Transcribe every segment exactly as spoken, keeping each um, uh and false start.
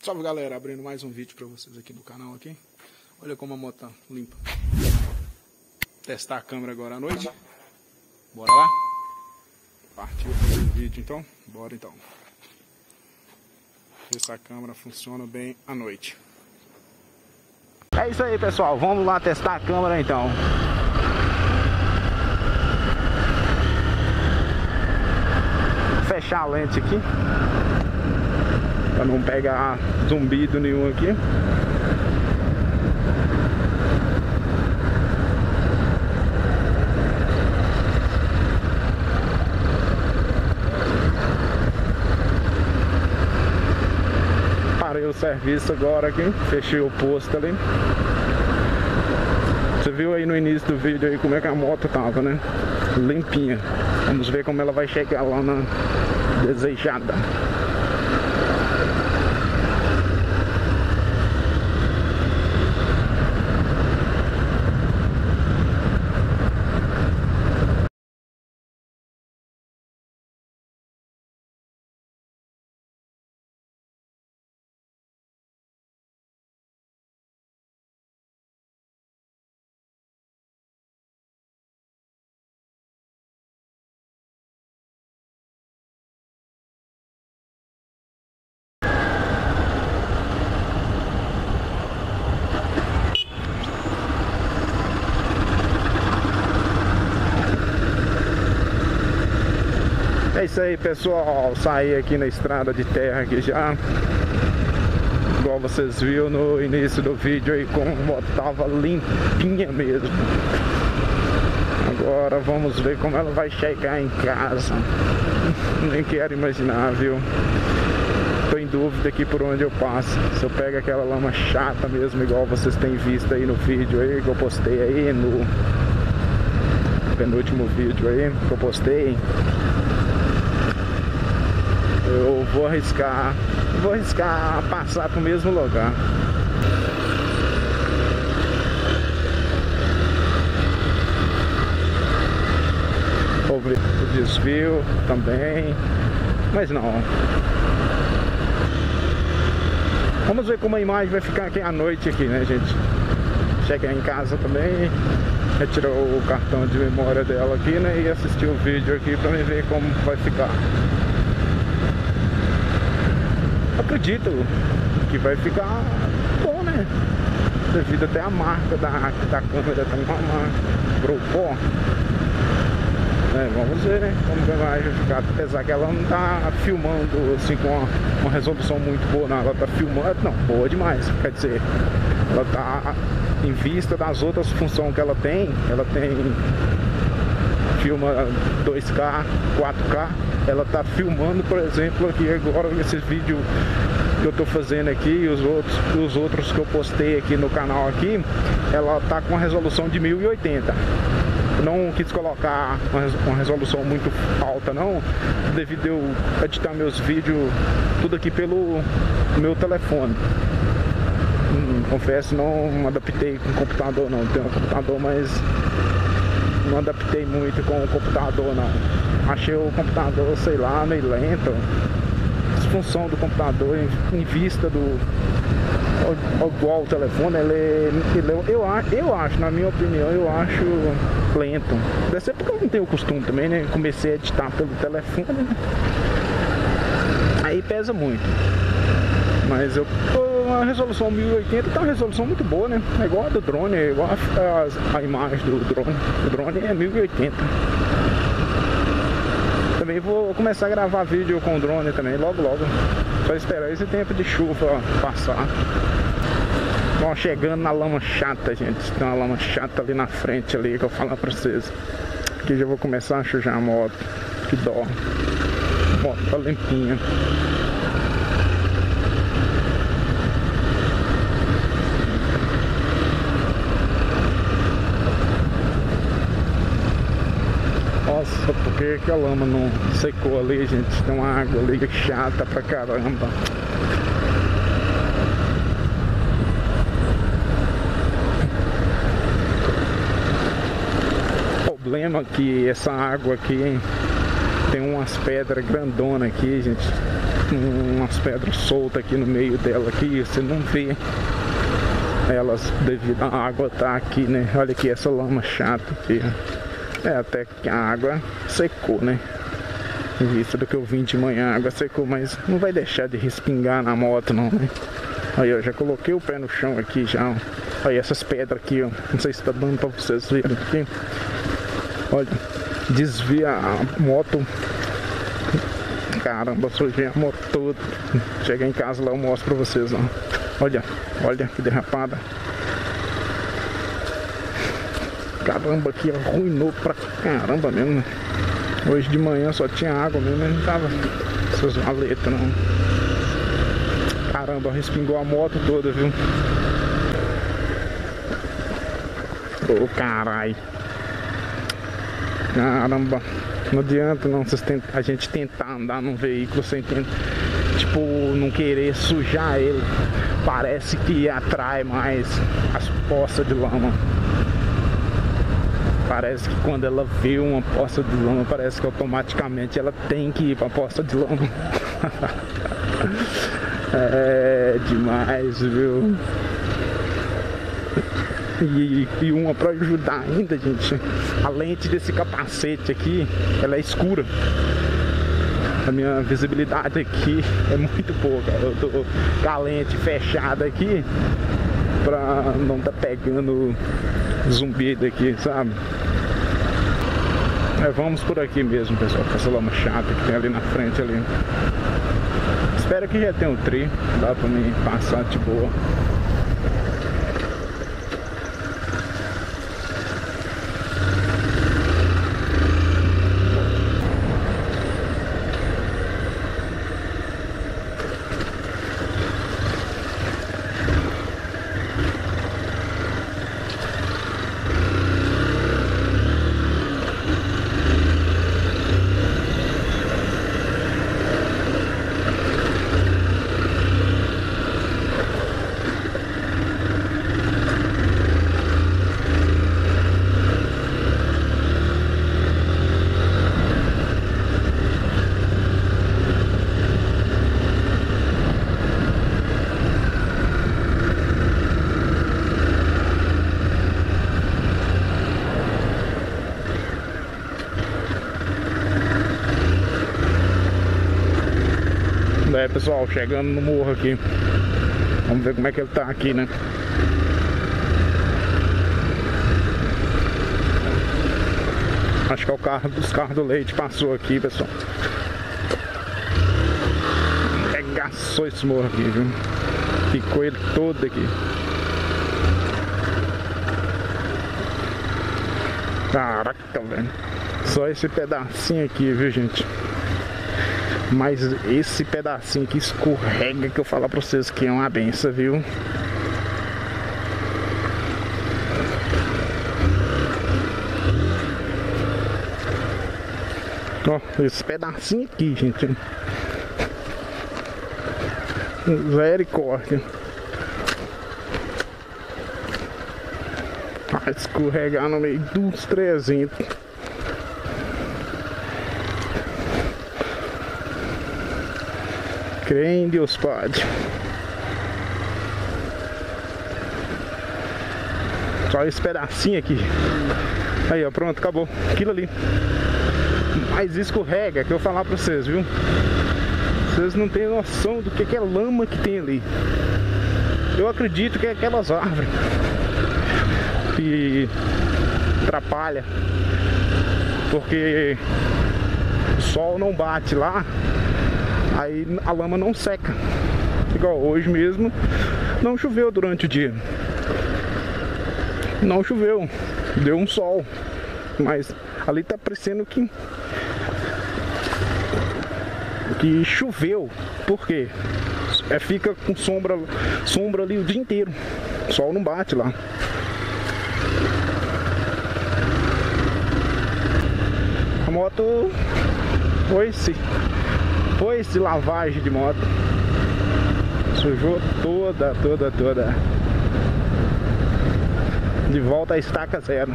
Salve galera, abrindo mais um vídeo pra vocês aqui no canal aqui. Olha como a moto tá limpa. Testar a câmera agora à noite. Bora lá? Partiu fazer o vídeo então? Bora então. Ver se a câmera funciona bem à noite. É isso aí pessoal, vamos lá testar a câmera então. Vou fechar a lente aqui pra não pegar zumbido nenhum aqui. Parei o serviço agora aqui, fechei o posto ali. Você viu aí no início do vídeo aí como é que a moto tava, né? Limpinha. Vamos ver como ela vai chegar lá na desejada. É isso aí pessoal, saí aqui na estrada de terra aqui já. Igual vocês viram no início do vídeo aí, como a moto tava limpinha mesmo. Agora vamos ver como ela vai chegar em casa. Nem quero imaginar, viu? Tô em dúvida aqui por onde eu passo. Se eu pego aquela lama chata mesmo, igual vocês têm visto aí no vídeo aí que eu postei aí, no penúltimo vídeo aí que eu postei. Eu vou arriscar, vou arriscar passar pro mesmo lugar. Sobre o desvio também, mas não. Vamos ver como a imagem vai ficar aqui à noite aqui, né, gente? Chegar em casa também, retirar o cartão de memória dela aqui, né, e assistir o vídeo aqui pra me ver como vai ficar. Acredito que vai ficar bom, né? Devido até a marca da, da câmera, tem uma marca Propó. É, vamos ver, né? Como que vai ficar. Apesar que ela não tá filmando assim com uma, uma resolução muito boa, não. Ela tá filmando, não, boa demais. Quer dizer, ela tá em vista das outras funções que ela tem. Ela tem filma dois K, quatro K. Ela tá filmando, por exemplo, aqui agora esse vídeo que eu tô fazendo aqui e os outros, os outros que eu postei aqui no canal aqui, ela tá com a resolução de mil e oitenta. Não quis colocar uma resolução muito alta não, devido eu editar meus vídeos tudo aqui pelo meu telefone. Hum, confesso, não adaptei com o computador não, tenho um computador, mas não adaptei muito com o computador não. Achei o computador, sei lá, meio lento. A função do computador em, em vista do igual o telefone, ele, ele eu, eu acho, na minha opinião, eu acho lento. Deve ser porque eu não tenho costume também, né? Comecei a editar pelo telefone, né? Aí pesa muito. Mas eu, a resolução mil e oitenta tá uma resolução muito boa, né? É igual a do drone, é igual a, a, a imagem do drone. O drone é mil e oitenta. Também vou começar a gravar vídeo com o drone também, logo logo. Só esperar esse tempo de chuva passar. Bom, chegando na lama chata, gente. Tem uma lama chata ali na frente ali que eu vou falar pra vocês. Aqui já vou começar a sujar a moto. Que dó. A moto tá limpinha. Nossa, por que que a lama não secou ali, gente? Tem uma água ali chata pra caramba. O problema é que essa água aqui, hein, tem umas pedras grandonas aqui, gente. umas pedras soltas aqui no meio dela aqui, você não vê elas devido à água tá aqui, né? Olha aqui essa lama chata aqui. É, até que a água secou, né? Em vista do que eu vim de manhã, a água secou, mas não vai deixar de respingar na moto não, né? Aí eu já coloquei o pé no chão aqui já. Olha essas pedras aqui, ó. Não sei se tá dando pra vocês verem aqui. Olha, desvia a moto. Caramba, sujei a moto toda. Chegar em casa lá eu mostro pra vocês, ó. Olha, olha que derrapada. Caramba, aqui arruinou pra caramba mesmo. Hoje de manhã só tinha água mesmo, mas não tava essas valetas não. Caramba, respingou a moto toda, viu? Ô, caralho. Caramba. Não adianta não vocês tent... a gente tentar andar num veículo sem tentar, tipo, não querer sujar ele. Parece que atrai mais as poças de lama. Parece que quando ela vê uma poça de lama, parece que automaticamente ela tem que ir pra poça de lama. É demais, viu? E, e uma pra ajudar ainda, gente, a lente desse capacete aqui, ela é escura. A minha visibilidade aqui é muito pouca. Eu tô com a lente fechada aqui pra não tá pegando zumbido aqui, sabe? É, vamos por aqui mesmo, pessoal, com essa lama chata que tem ali na frente ali. Espero que já tenha um tri, dá pra mim passar de boa. É, pessoal, chegando no morro aqui. Vamos ver como é que ele tá aqui, né? Acho que é o carro dos carros do leite passou aqui, pessoal. Regaçou esse morro aqui, viu? Ficou ele todo aqui. Caraca, velho. Só esse pedacinho aqui, viu, gente? Mas esse pedacinho que escorrega, que eu falar pra vocês que é uma benção, viu? Ó, esse pedacinho aqui, gente. Misericórdia. Vai escorregar no meio dos trezentos. Crê em Deus, Padre. Só esse pedacinho aqui. Aí, ó, pronto, acabou. Aquilo ali. Mas escorrega, que eu vou falar pra vocês, viu? Vocês não têm noção do que, que é lama que tem ali. Eu acredito que é aquelas árvores que atrapalha, porque o sol não bate lá. Aí a lama não seca. Igual hoje mesmo, não choveu durante o dia. Não choveu. Deu um sol. Mas ali tá parecendo que que choveu. Por quê? É, fica com sombra, sombra ali o dia inteiro. O sol não bate lá. A moto foi-se. Foi-se lavagem de moto. Sujou toda, toda, toda. De volta à estaca zero.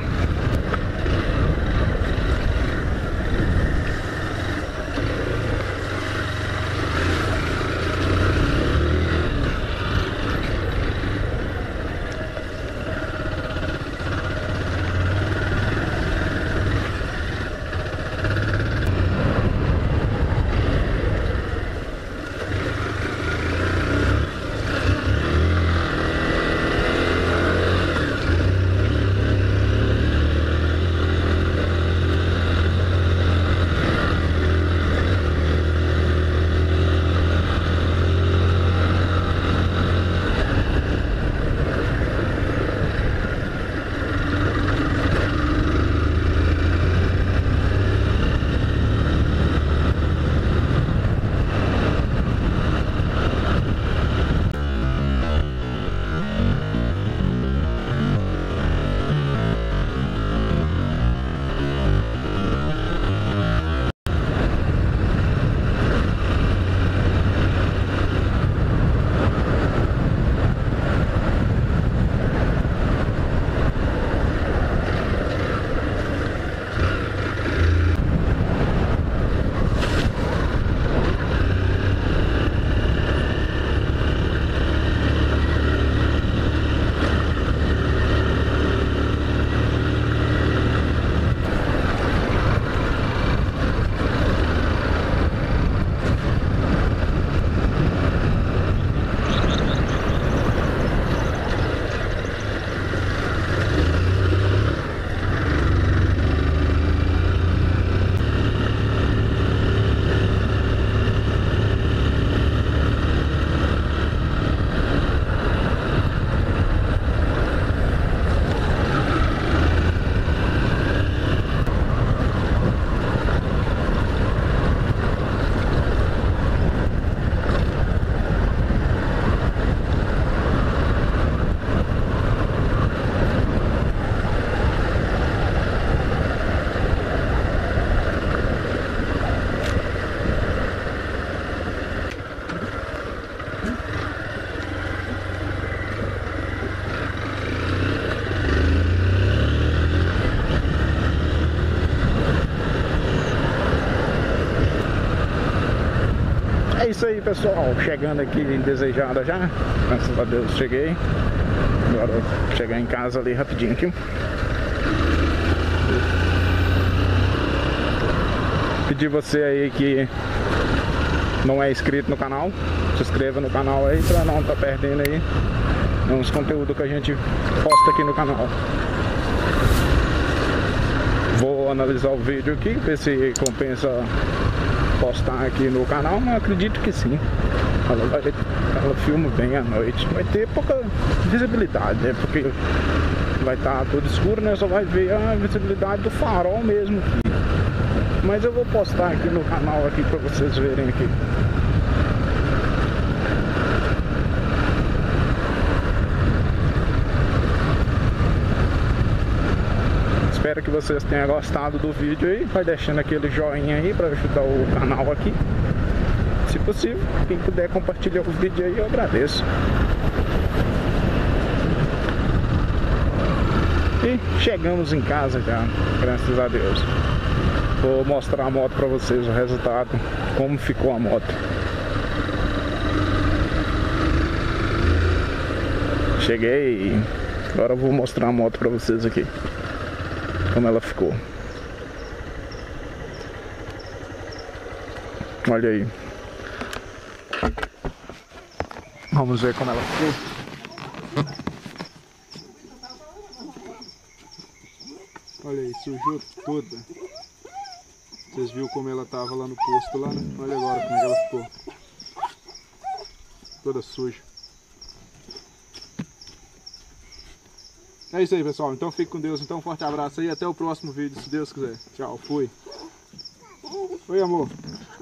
É isso aí, pessoal, chegando aqui em Desejada já, graças a Deus cheguei. Agora vou chegar em casa ali rapidinho aqui. Pedir você aí que não é inscrito no canal, se inscreva no canal aí pra não estar perdendo aí uns conteúdos que a gente posta aqui no canal. Vou analisar o vídeo aqui, ver se compensa postar aqui no canal, mas acredito que sim. Ela, vai, ela filma bem à noite, vai ter pouca visibilidade, né? Porque vai estar tudo escuro, né? Só vai ver a visibilidade do farol mesmo aqui. Mas eu vou postar aqui no canal aqui para vocês verem aqui. Espero que vocês tenham gostado do vídeo aí. Vai deixando aquele joinha aí para ajudar o canal aqui. Se possível, quem puder compartilhar o vídeo aí, eu agradeço. E chegamos em casa já, graças a Deus. Vou mostrar a moto para vocês, o resultado, como ficou a moto. Cheguei, agora eu vou mostrar a moto para vocês aqui, como ela ficou. Olha aí. Vamos ver como ela ficou. Olha aí, sujou toda. Vocês viram como ela tava lá no posto lá, né? Olha agora como é que ela ficou. Toda suja. É isso aí, pessoal. Então fique com Deus. Então um forte abraço aí. Até o próximo vídeo, se Deus quiser. Tchau, fui. Oi, amor.